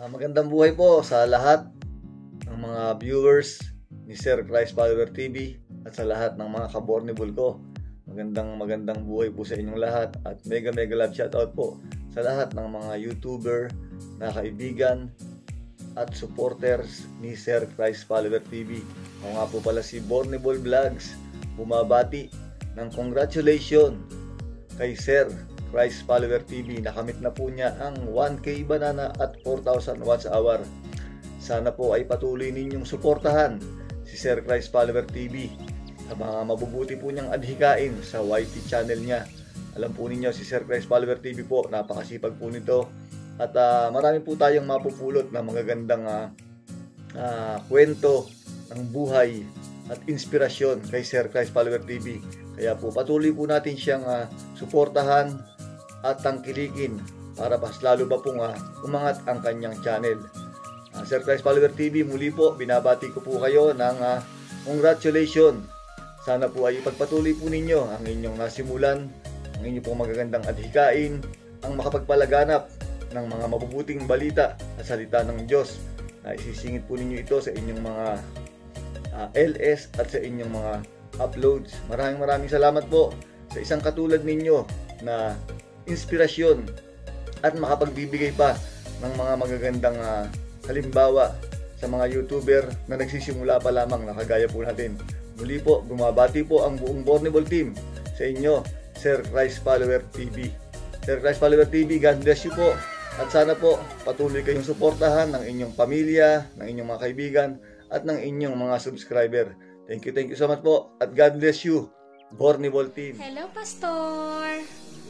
Magandang buhay po sa lahat ng mga viewers ni Sir Christ Follower TV at sa lahat ng mga kabornibol ko. Magandang buhay po sa inyong lahat at mega love shoutout po sa lahat ng mga YouTuber na kaibigan at supporters ni Sir Christ Follower TV. Ako nga po pala si Bornibol Vlogs, bumabati ng congratulations kay Sir Christ Follower TV. Nakamit na po niya ang 1K banana at 4,000 watts hour. Sana po ay patuloy ninyong suportahan si Sir Christ Follower TV sa mga mabubuti po niyang adhikain sa YT channel niya. Alam po ninyo si Sir Christ Follower TV po, napakasipag po nito at marami po tayong mapupulot na magagandang kwento ng buhay at inspirasyon kay Sir Christ Follower TV. Kaya po patuloy po natin siyang suportahan at tangkilikin para mas lalo ba pong umangat ang kanyang channel. Sir Christ Follower TV, muli po binabati ko po kayo ng congratulations. Sana po ay ipagpatuloy po ninyo ang inyong nasimulan, ang inyong pong magagandang adhikain, ang makapagpalaganap ng mga mabubuting balita at salita ng Diyos na isisingit po ninyo ito sa inyong mga LS at sa inyong mga uploads. Maraming salamat po sa isang katulad ninyo na inspirasyon at makapagbibigay pa ng mga magagandang halimbawa sa mga YouTuber na nagsisimula pa lamang na kagaya po natin. Muli po, bumabati po ang buong Bornibol team sa inyo, Sir Christ Follower TV. Sir Christ Follower TV, God bless you po. At sana po patuloy kayong suportahan ng inyong pamilya, ng inyong mga kaibigan, at ng inyong mga subscriber. Thank you so much po. At God bless you, Bornibol team. Hello, Pastor!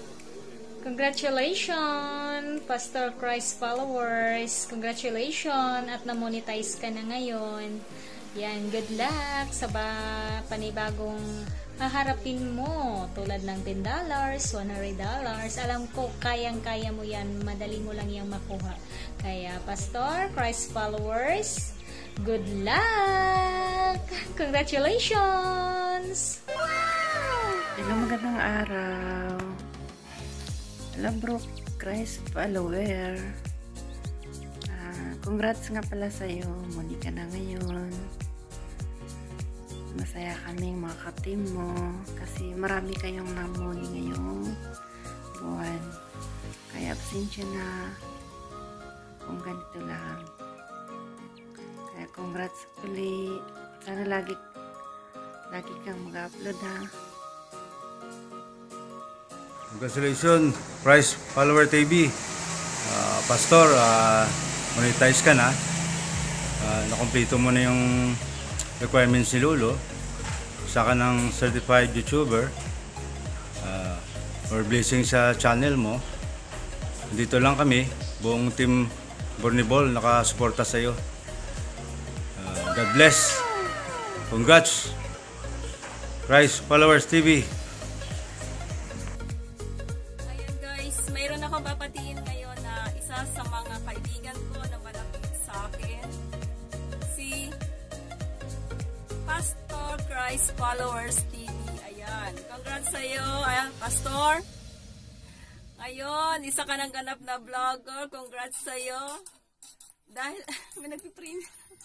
Congratulations, Pastor Christ followers. Congratulations at na-monetize ka na ngayon. Yan, good luck sa panibagong haharapin mo. Tulad ng $10, $100. Alam ko, kayang-kaya mo yan. Madali mo lang yung makuha. Kaya, Pastor Christ followers, good luck! Congratulations! Wow! Hello, magandang araw. Hello bro, Christ follower. Congrats nga pala sa'yo. Muni ka na ngayon. Masaya kaming mga ka-team mo kasi marami kayong namuni ngayong buwan. Kaya absensya na kung ganito lang. Kaya congrats ulit. Sana lagi kang mag-upload ha. Congratulations, Christ Follower TV. Pastor, monetize ka na. Nakompleto mo na yung requirements ni Lolo. Isa ka ng certified YouTuber. Or blessing sa channel mo. Dito lang kami, buong team Bornibol nakasuporta sa iyo. God bless. Congrats, Christ Followers TV. Mayroon akong papatiin ngayon na isa sa mga kaibigan ko na malapit sa akin, si Pastor Christ Followers TV. Ayan, congrats sa iyo, ayan, Pastor. Ngayon, isa ka ng ganap na vlogger. Congrats sa iyo. Dahil may nagpiprint.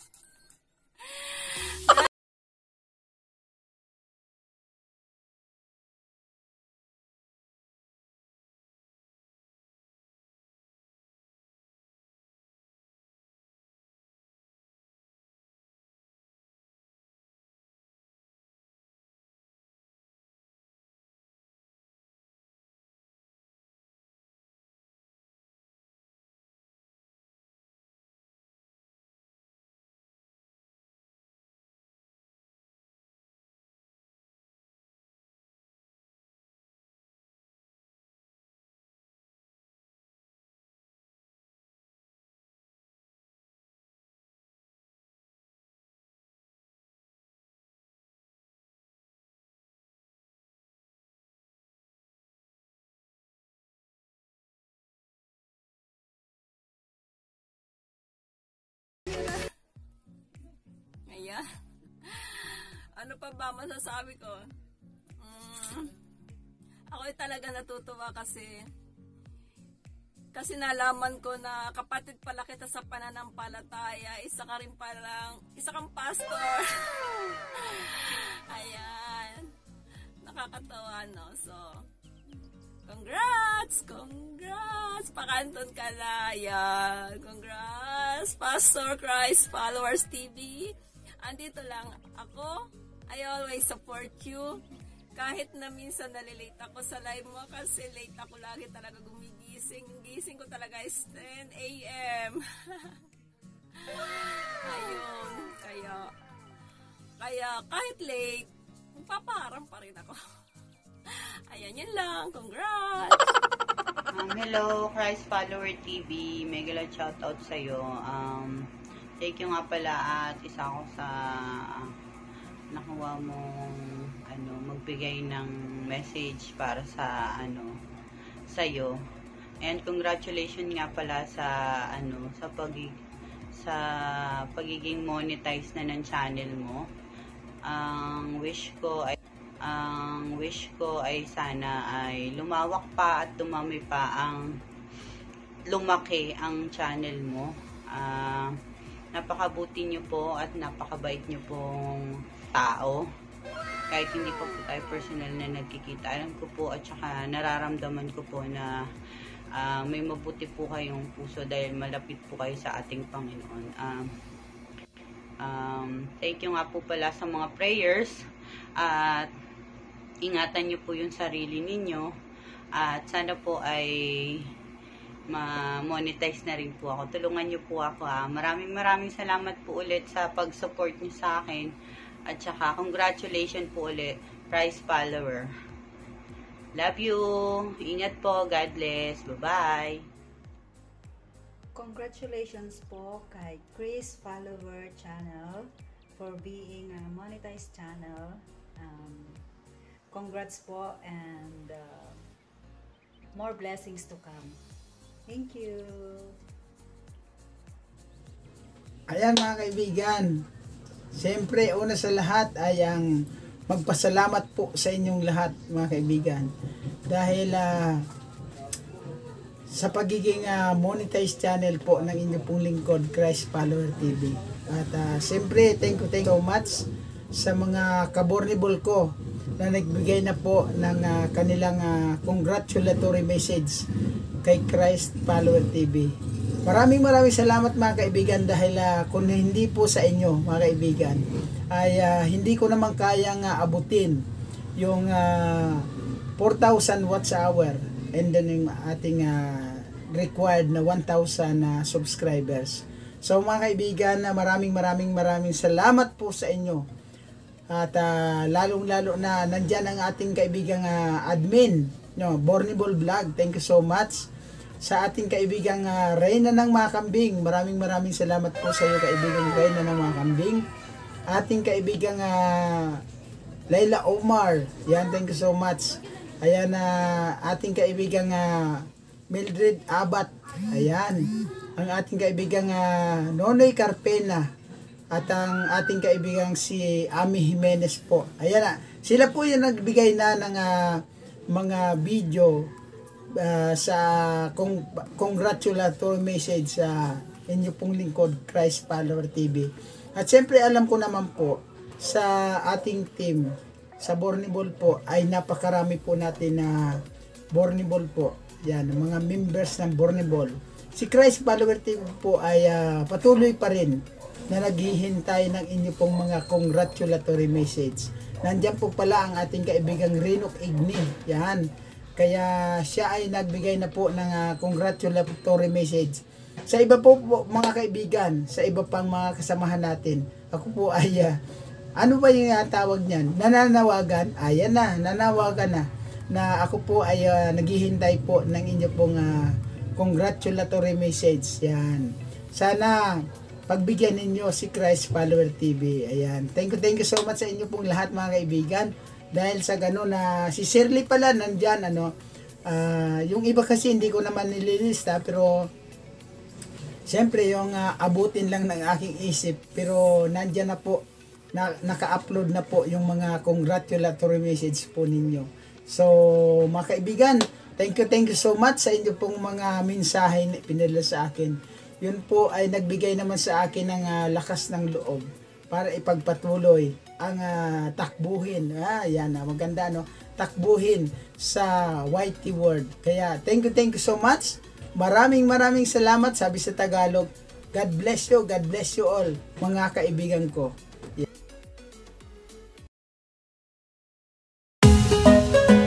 Ayan. Ano pa ba masasabi ko? Ako talaga natutuwa kasi Kasi nalaman ko na kapatid pala kita sa pananampalataya, isa kang pastor. Ayan. Nakakatawa, no? So, congrats! Pakanton ka na. Ayan. Congrats! Pastor Christ Followers TV. Andito lang ako. I always support you. Kahit na minsan nalilate ako sa live mo kasi late ako lagi talaga gumigising. Yung gising ko talaga is 10 a.m. Ayun. Kaya kahit late, magpapaharang pa rin ako. Ayan, yun lang. Congrats! Hello, Christ Follower TV. Mega love shoutout sa'yo. Thank you nga pala at isa ako sa nakuha mong magbigay ng message para sa sa'yo. And congratulations nga pala sa pagiging monetize na ng channel mo. Ang wish ko ay sana ay lumawak pa at lumaki ang channel mo. Napakabuti niyo po at napakabait niyo pong tao. Kahit hindi pa po tayo personal na nagkikita, alam ko po at saka nararamdaman ko po na may mabuti po kayong puso dahil malapit po kayo sa ating Panginoon. Thank you nga po pala sa mga prayers at ingatan niyo po yung sarili ninyo at sana po ay ma-monetize na rin po ako. Tulungan niyo po ako. Maraming salamat po ulit sa pag-support niyo sa akin. At saka, congratulations po ulit, Christ Follower. Love you. Ingat po. God bless. Bye-bye. Congratulations po kay Chris Follower Channel for being a monetized channel. Congrats po and more blessings to come. Thank you. Ayan mga kaibigan, siyempre una sa lahat ay ang magpasalamat po sa inyong lahat mga kaibigan dahil sa pagiging monetized channel po ng inyong pong lingkod Christ Follower TV. At siyempre thank you so much sa mga kabornibol ko na nagbigay na po ng kanilang congratulatory message kay Christ Follower TV. Maraming salamat mga kaibigan dahil kung hindi po sa inyo mga kaibigan ay hindi ko naman kayang abutin yung 4,000 watts hour and then yung ating required na 1,000 subscribers. So mga kaibigan, maraming salamat po sa inyo. At lalong-lalo na nandyan ang ating kaibigang admin, Bornibol Vlog. Thank you so much. Sa ating kaibigang Reyna ng mga kambing, maraming salamat po sa iyo kaibigang Reyna ng mga kambing. Ating kaibigang Layla Omar, yan, thank you so much. Ayan, ating kaibigang Mildred Abat, ayan. Ang ating kaibigang Nonoy Carpena at ang ating kaibigang si Ami Jimenez po. Ayan, sila po yung nagbigay na ng mga video sa congratulatory message sa inyo pong lingkod Christ Follower TV. At siyempre alam ko naman po sa ating team sa Bornibol po ay napakarami po natin na Bornibol po. Yan, mga members ng Bornibol. Si Christ Follower TV po ay patuloy pa rin na naghihintay ng inyo pong mga congratulatory message. Nandiyan po pala ang ating kaibigang Rinok Igni. Yan. Kaya siya ay nagbigay na po ng congratulatory message. Sa iba po mga kaibigan, sa iba pang mga kasamahan natin, ako po ay, ano ba yung tawag niyan? Nananawagan? Ayan na, nanawagan na ako po ay naghihintay po ng inyo pong congratulatory message. Yan. Sana pagbigyan ninyo si Christ Follower TV. Ayan. Thank you so much sa inyo pong lahat mga kaibigan. Dahil sa gano'n si Shirley pala nandyan, yung iba kasi hindi ko naman nililista, pero siyempre yung abutin lang ng aking isip, pero nandyan na po, naka-upload na po yung mga congratulatory message po ninyo. So, mga kaibigan, Thank you so much sa inyo pong mga mensahe na pinadala sa akin. Yun po ay nagbigay naman sa akin ng lakas ng loob para ipagpatuloy ang takbuhin. Yan maganda no. Takbuhin sa YT World. Kaya thank you so much. Maraming salamat, sabi sa Tagalog. God bless you all, mga kaibigan ko.